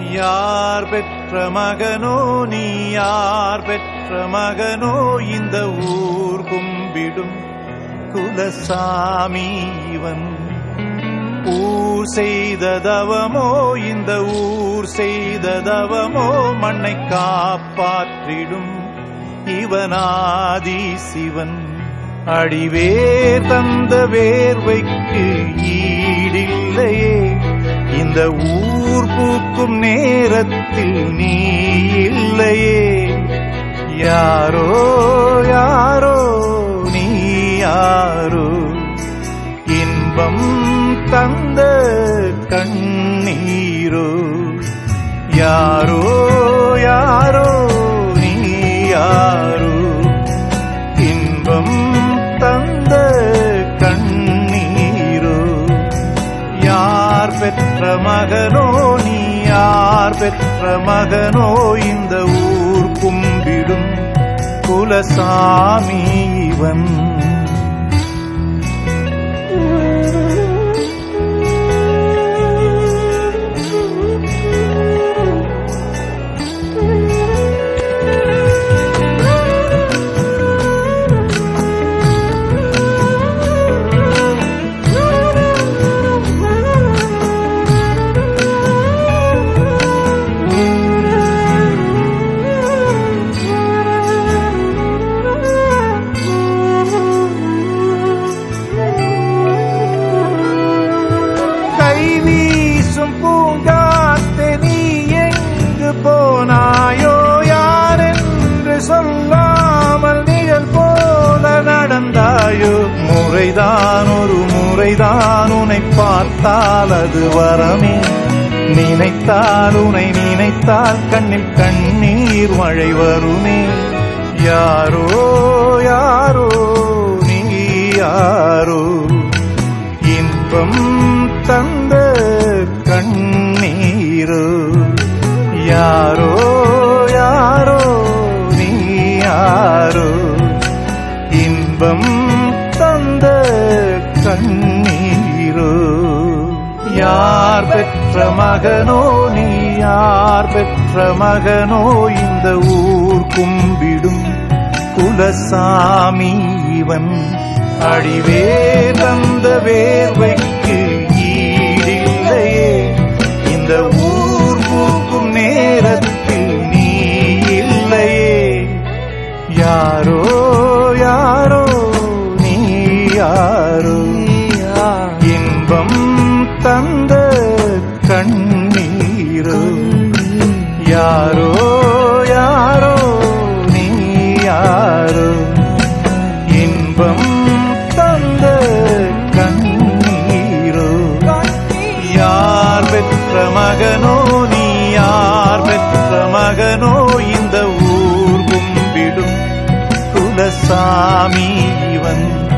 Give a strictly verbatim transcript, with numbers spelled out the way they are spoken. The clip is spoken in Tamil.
யார் பெற்ற மகனோ நீ யார் பெற்ற மகனோ இந்த ஊர் கும்பிடும் குலசாமி இவன் ஊர் செய்த தவமோ இந்த ஊர் செய்த தவமோ மண்ணை காப்பாற்றிடும் இவனாதி சிவன் அடிவேர் தந்த வேர்வைக்கு ஈடில்லையே இந்த ஊர் பூக்கும் நேரத்தில் நீ இல்லையே யாரோ யாரோ நீ யாரோ இன்பம் தந்த கண்ணீரோ யாரோ யாரோ நீ யாரோ இன்பம் தந்த கண்ணீரோ யார் பெற்ற மகனோ நீ யார் பெற்ற மகனோ இந்த ஊர் கும்பிடும் குலசாமி இவன் வீசும் பூங்காத்தே நீ எங்கு போனாயோ யாரென்று சொல்லாமல் நிழல் போல நடந்தாயோ முறைதான் ஒரு முறைதான் உன்னை பார்த்தால் அது வரமே நினைத்தால் உன்னை நினைத்தால் கண்ணில் கண்ணீர் மழை வருமே யாரோ யாரோ நீ யாரோ இன்பம் தந்த கண்ணீரோ யாரோ யாரோ நீ யாரோ இன்பம் தந்த கண்ணீரோ யார் பெற்ற மகனோ நீ யார் பெற்ற மகனோ இந்த ஊர் கும்பிடும் குலசாமி இவன் அடிவே தந்த வேர்வைக்கு ஈடில்லையே இந்த ஊர் பூக்கும் நேரத்தில் நீ இல்லையே யாரோ யாரோ நீ யாரோ இன்பம் தந்த கண்ணீரோ யாரோ யாரோ நீ யாரோ இன்பம் தந்த கண்ணீரோ யார் பெற்ற மகனோ நீ யார் பெற்ற மகனோ இந்த ஊர் கும்பிடும் குலசாமி இவன்